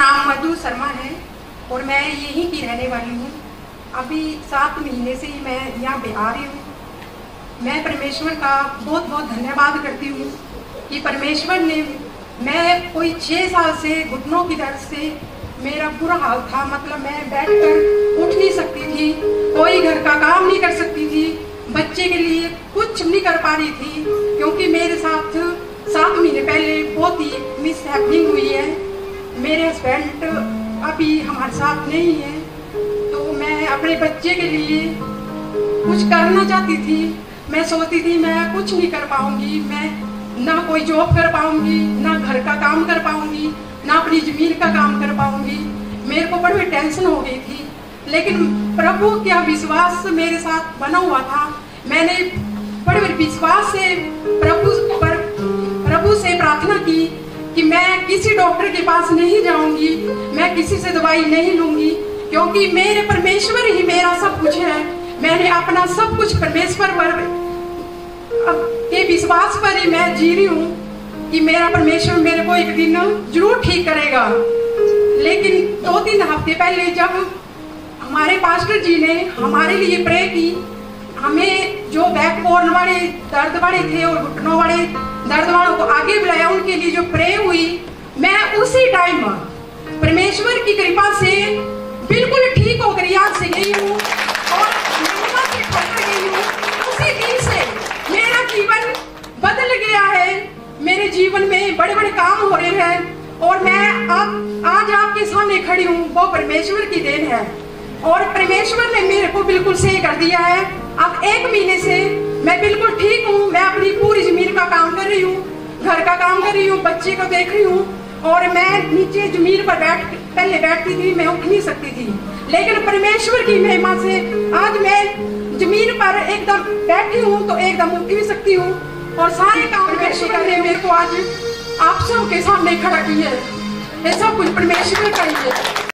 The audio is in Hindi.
नाम मधु शर्मा है और मैं यहीं की रहने वाली हूँ। अभी 7 महीने से ही मैं यहाँ बिहार हूँ। मैं परमेश्वर का बहुत बहुत धन्यवाद करती हूँ कि परमेश्वर ने, मैं कोई 6 साल से घुटनों की दर्द से मेरा बुरा हाल था, मतलब मैं बैठकर उठ नहीं सकती थी, कोई घर का काम नहीं कर सकती थी, बच्चे के लिए कुछ नहीं कर पा रही थी, क्योंकि मेरे साथ 7 महीने पहले बहुत ही मिसहैपनिंग हुई है। मेरे हस्बैंड अभी हमारे साथ नहीं है, तो मैं अपने बच्चे के लिए कुछ करना चाहती थी। मैं सोचती थी मैं कुछ नहीं कर पाऊंगी, मैं ना कोई जॉब कर पाऊंगी, ना घर का काम कर पाऊंगी, ना अपनी जमीन का काम कर पाऊंगी। मेरे को बड़ी टेंशन हो गई थी, लेकिन प्रभु का विश्वास मेरे साथ बना हुआ था। मैंने बड़े विश्वास से प्रभु से प्रार्थना की कि मैं किसी डॉक्टर के पास नहीं जाऊंगी, मैं किसी से दवाई नहीं लूंगी, क्योंकि मेरे परमेश्वर ही मेरा सब कुछ है। मैंने अपना सब कुछ परमेश्वर पर के विश्वास पर ही मैं जी रही हूँ कि मेरा परमेश्वर मेरे को एक दिन जरूर ठीक करेगा। लेकिन 2-3 हफ्ते पहले जब हमारे पास्टर जी ने हमारे लिए प्रे की, हमें जो बैकबोन वाले दर्द वाले थे और घुटनों वाले दर्द वालों को आगे बुलाया, उनके लिए जो प्रे हुई, मैं उसी टाइम परमेश्वर की कृपा से बिल्कुल ठीक होकर यहाँ से गई हूँ और से गई हूँ। उसी दिन से मेरा जीवन बदल गया है। मेरे जीवन में बड़े बड़े काम हो रहे हैं और मैं आज आपके सामने खड़ी हूँ, वो परमेश्वर की देन है। और परमेश्वर ने मेरे को बिल्कुल सही कर दिया है। अब 1 महीने से मैं बिल्कुल ठीक हूँ। मैं अपनी पूरी जमीन का काम कर रही हूँ, घर का काम कर रही हूँ, बच्चे को देख रही हूँ। और मैं नीचे जमीन पर पहले बैठती थी, मैं उठ नहीं सकती थी, लेकिन परमेश्वर की महिमा से आज मैं जमीन पर एकदम बैठी हूँ तो एकदम उठ भी सकती हूँ और सारे काम परमेश्वर ने मेरे को आज आप सबके सामने खड़ा किया है। ये सब कुछ परमेश्वर का ही है।